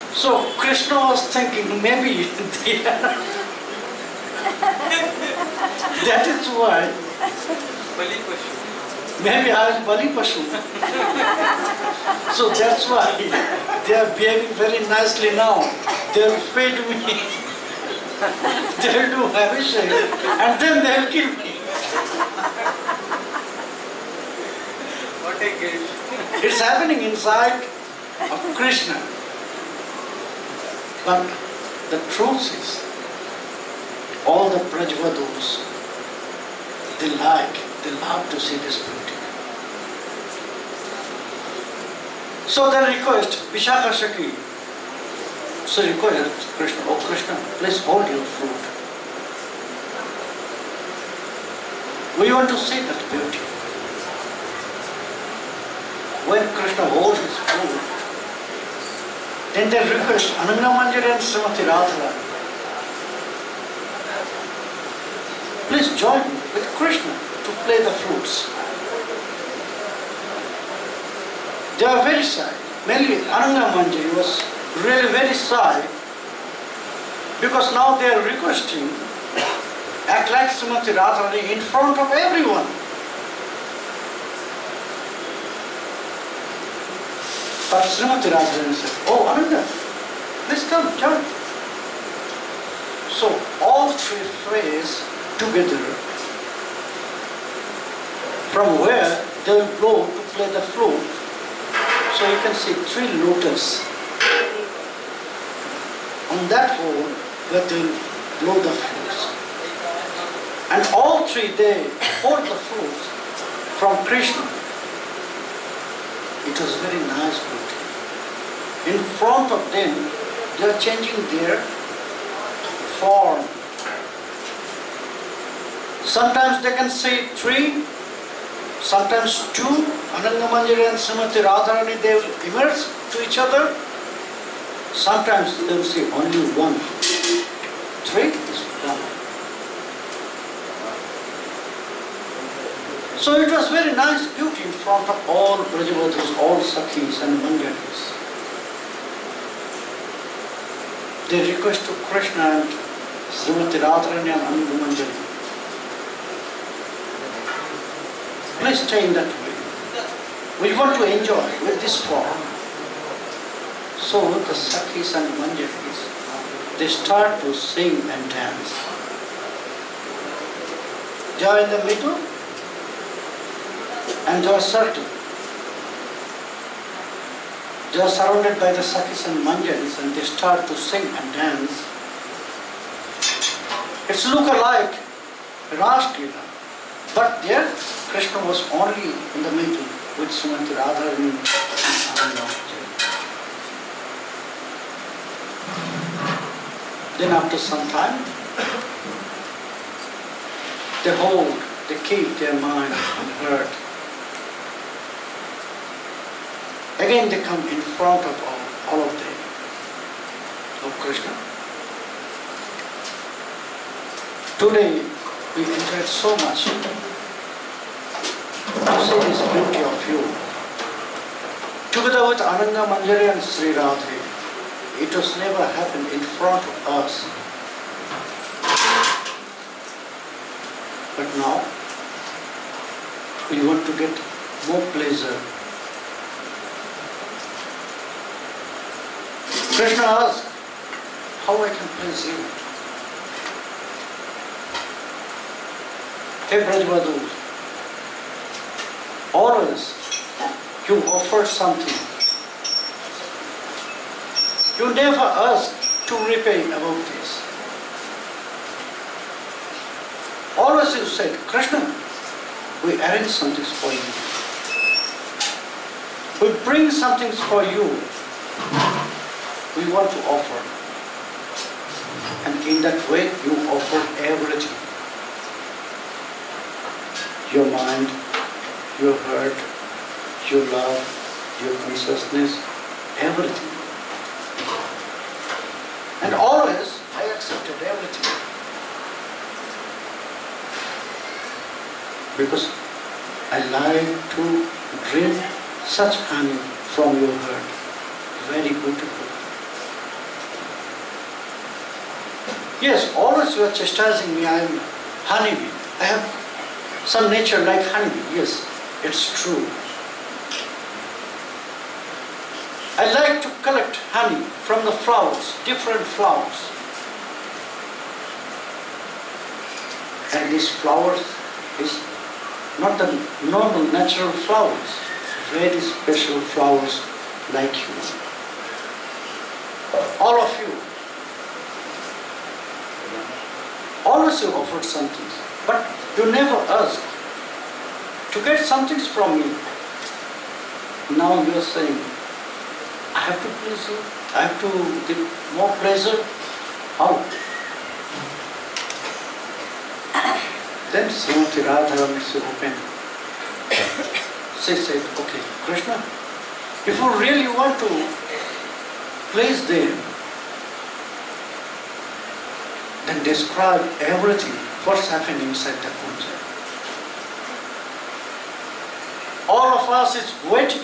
So Krishna was thinking maybe they are. That is why maybe I am Bali Pashu. So that's why they are behaving very nicely now. They will feed me, they will do Abhishek, and then they will kill me. What a case. It's happening inside of Krishna. But the truth is, all the Brajavadus, they love to see this beauty. So they request, Vishakha Shaki, so request Krishna, oh Krishna, please hold your fruit. We want to see that beauty. When Krishna holds his fruit, then they request Ananga Manjari and Srimati Radharani, please join me with Krishna to play the fruits. They are very shy. Mainly Ananga Manjari was really very shy because now they are requesting act like Srimati Radharani in front of everyone. But Srimati Radharani said, oh Ananga, please come, join. So all three phrase together from where they will go to play the flute. So you can see three lotus on that hole where they will blow the flutes. And all three, they hold the flutes from Krishna. It was very nice beauty. In front of them, they are changing their form. Sometimes they can say three, sometimes two. Ananga Manjari and Srimati Radharani, they will emerge to each other. Sometimes they will say only one. Three is one. So it was very nice beauty in front of all Brajavadus, all Sakhis and Manjaris. They request to Krishna and Srimati Radharani and Ananga Manjari, please stay in that way. We want to enjoy with this form. So the Sakhis and Manjaris, they start to sing and dance. They are in the middle and they are certain. They are surrounded by the Sakhis and Manjaris and they start to sing and dance. It's look alike Ras Leela, but there Krishna was only in the middle with Srimati Radharani and Ananga Manjari. Then after some time, they hold, they keep their mind and heart. Again they come in front of all of them, of Krishna. Today we enjoyed so much to see this beauty of you. Together with Ananga Manjari and Sri Radhe, it was never happened in front of us. But now, we want to get more pleasure. Krishna asked, how I can please you? Hey Brajavadus, always you offer something. You never ask to repay about this. Always you said, Krishna, we arrange something for you. We bring something for you. We want to offer. And in that way you offer everything. Your mind, your heart, your love, your consciousness, everything. And always I accepted everything. Because I like to drink such honey from your heart. Very beautiful. Yes, always you are chastising me, I am honeybee. I have some nature like honeybee. Yes, it's true. I like to collect honey from the flowers, different flowers. And these flowers is not the normal natural flowers, very special flowers like you. All of you. Always you offered something, but you never asked to get something from me. Now you are saying, I have to please you, I have to give more pleasure. How? Then Srimati Radha makes you open. She said, okay, Krishna, if you really want to please them, then describe everything, what's happening inside the kunja. All of us is waiting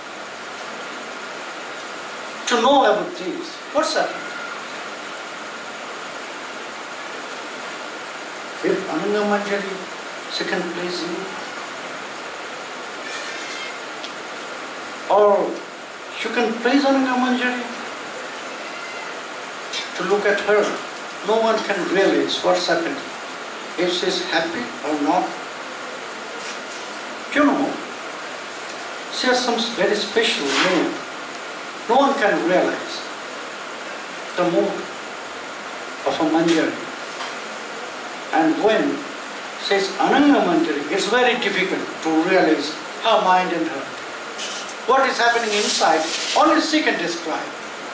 to know about this. What's happening? If Ananga Manjari, she can please you, or you can please Ananga Manjari, to look at her, no one can realize what's happening, if she is happy or not. You know, she has some very special mood. No one can realize the mood of a Manjari. And when says Ananga Manjari, it's very difficult to realize her mind and her. What is happening inside, only she can describe.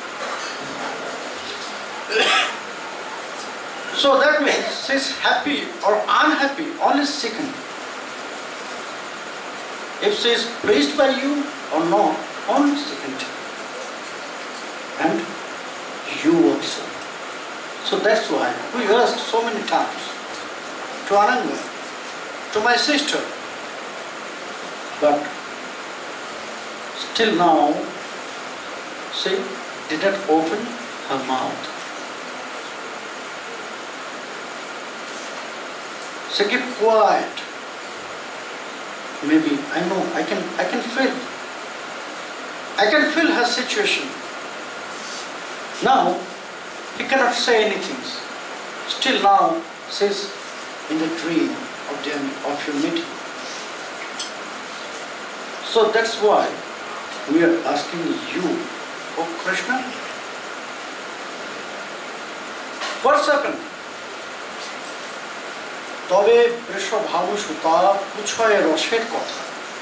So that means she's happy or unhappy, only she can. If she is pleased by you or not, only she can tell. And you also. So that's why we asked so many times to Ananga, to my sister, but still now she did not open her mouth. She kept quiet. Maybe I know I can feel her situation. Now he cannot say anything. Still now she's in the dream of your meeting. So that's why we are asking you, oh Krishna, what's happened? তবে বৃষভানু সুতা পুছয় রসের কথা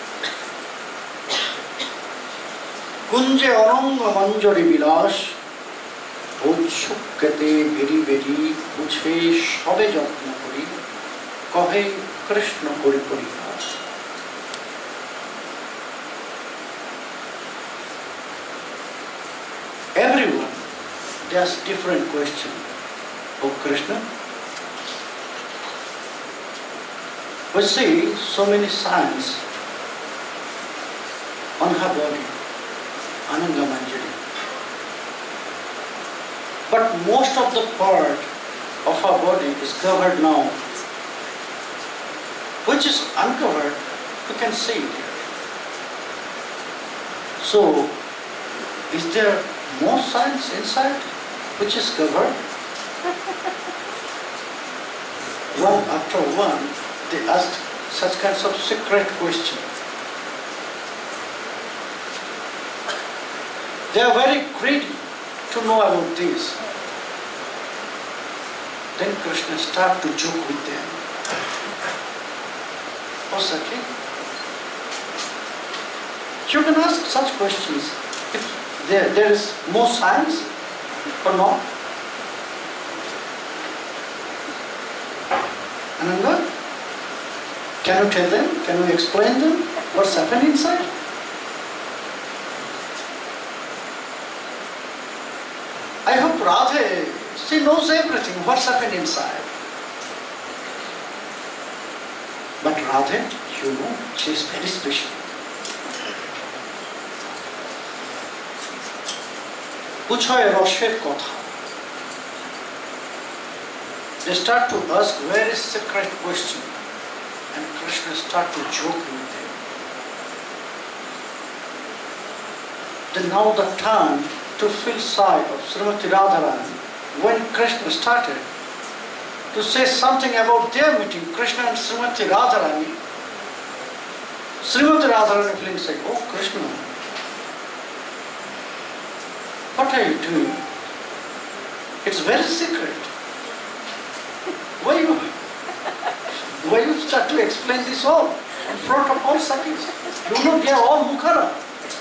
কুঞ্জে অনঙ্গ মঞ্জরি বিলাস উৎসুকেতে বেরি বেরি বুঝে সবে যত্ন করি কহে কৃষ্ণ করি পরিহাস। Everyone asks different question. Oh Krishna, we see so many signs on her body, Ananga Manjari. But most of the part of her body is covered now. Which is uncovered, you can see it here. So, is there more signs inside which is covered? One after one, they asked such kinds of secret questions. They are very greedy to know about this. Then Krishna started to joke with them. Oh Sakhi, you can ask such questions if there is more science or not. Ananga, can you tell them? Can you explain them? What's happening inside? I hope Radhe, she knows everything, what's happening inside. But Radhe, you know, she is very special. পুছয় রসের কথা They start to ask very secret question, and Krishna start to joke with them. Then now the turn to feel side of Srimati Radharani. When Krishna started to say something about their meeting, Krishna and Srimati Radharani, feeling like, oh Krishna, what are you doing? It's very secret. Why you start to explain this all in front of all Sakhis? You know they are all Mukhara.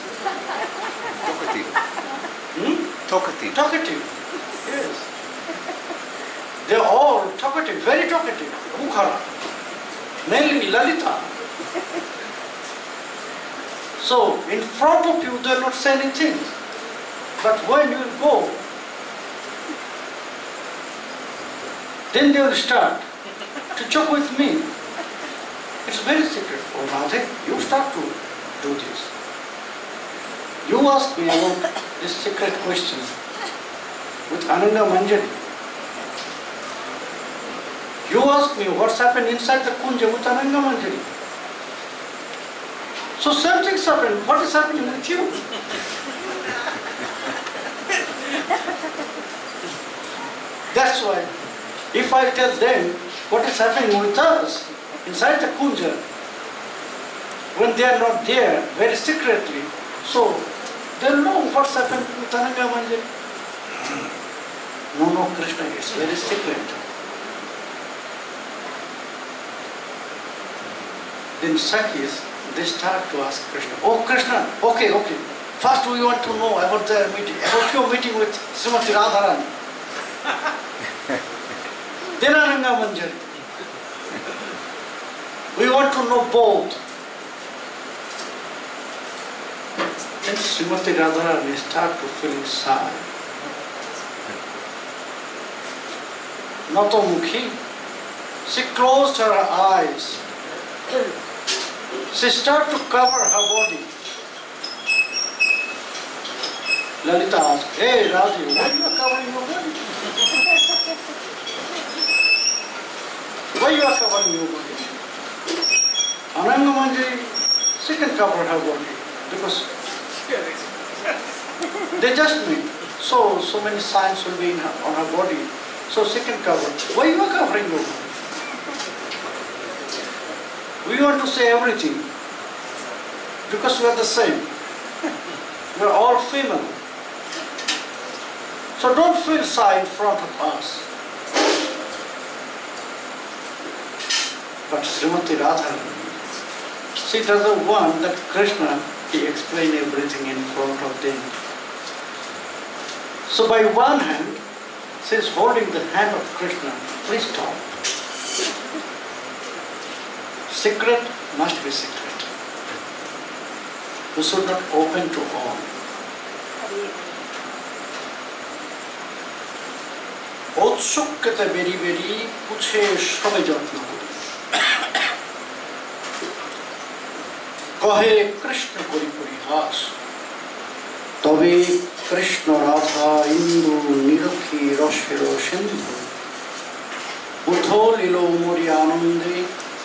Talkative. Talkative. Yes. They are all talkative, very talkative. Mukhara. Mainly Lalita. So in front of you they are not saying anything. But when you go, then they will start to joke with me. It's very secret. Oh Radhe, you start to do this. You ask me about this secret question with Ananga Manjari. You ask me what's happened inside the Kunja with Ananga Manjari. So same things happen. What is happening with you? That's why if I tell them what is happening with us inside the Kunja, when they are not there, very secretly, so they'll know what's happened with Ananga Manjari. No, Krishna, it's very secret. Then Sakhis, they start to ask Krishna, oh Krishna, okay. First we want to know about their meeting, about your meeting with Srimati Radharani. Then Ananga Manjari. We want to know both. Then Srimati Radharani start to feel sad. Natamukhi. She closed her eyes. She started to cover her body. Lalita asked, hey Radhi, why you are covering your body? Why you are covering your body? Ananga Manjari, she can cover her body because they just meet. So many signs will be on her body. So she can cover. Why you are covering your body? We want to say everything because we are the same. We are all female. So don't feel shy in front of us. But Srimati Radharani, she doesn't want that Krishna, he explain everything in front of them. So by one hand, she is holding the hand of Krishna. Please stop. Secret must be secret. We should not open to all. Otsukkata beri beri puche shobe jatna kori. Kahe Krishna kori parihas. Tobe Krishna Radha Indu Nirukhi Roshiro Sindhu. Utho lilo mori anande.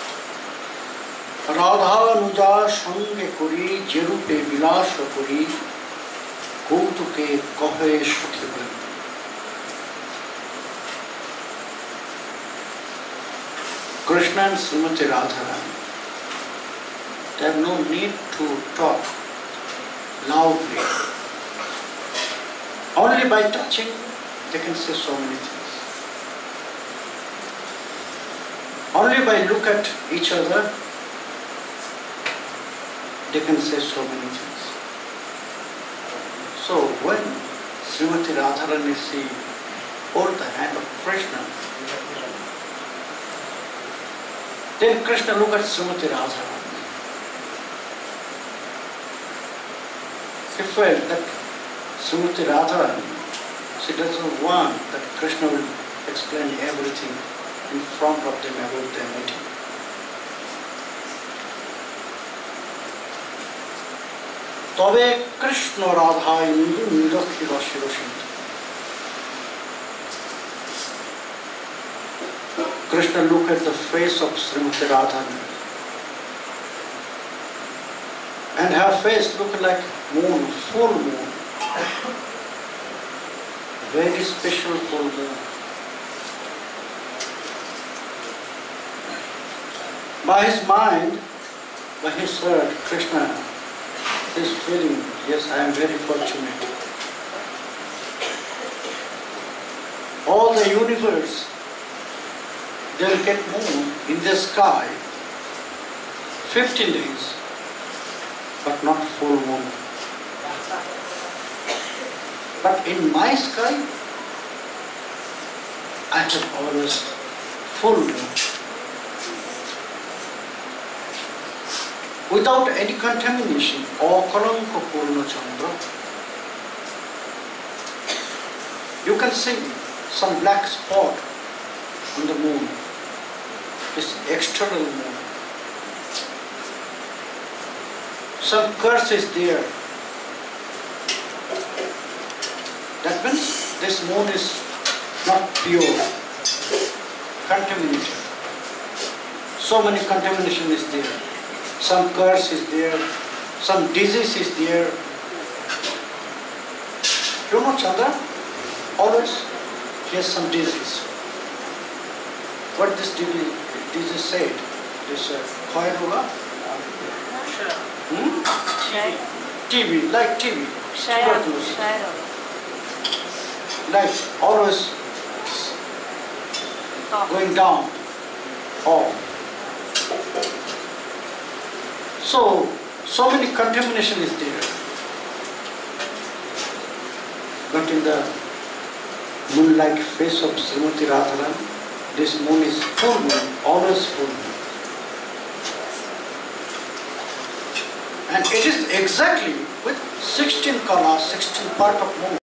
Radha Nuja Sange kori Jerupe Vilasha kori. Kautuke kahe shukhi bari. Krishna and Srimati Radharani, they have no need to talk loudly. Only by touching, they can say so many things. Only by look at each other, they can say so many things. So when Srimati Radharani hold the hand of Krishna, then Krishna looked at Srimati Radharani. He felt that Srimati Radharani, she doesn't want that Krishna will explain everything in front of them about their meeting. Tobe Krishna Radha Indu Nidakhi Rashiro Sindhu. Krishna looked at the face of Srimati Radharani, and her face looked like moon, full moon, very special full moon. By his mind, by his heart, Krishna is feeling, yes, I am very fortunate. All the universe, they will get moon in the sky 15 days, but not full moon. But in my sky, I have always full moon. Without any contamination, Akalanka Purna Chandra. You can see some black spot on the moon. This external moon. Some curse is there. That means this moon is not pure, contaminated. So many contamination is there. Some curse is there, some disease is there. You know Chandra? Always he has some disease. What this disease said? This Khairula? TB, like TB. Tuberculosis. Like always going down, off. So many contamination is there. But in the moon-like face of Srimati Radharani, this moon is full moon, always full moon. And it is exactly with 16 kalas, 16 part of moon.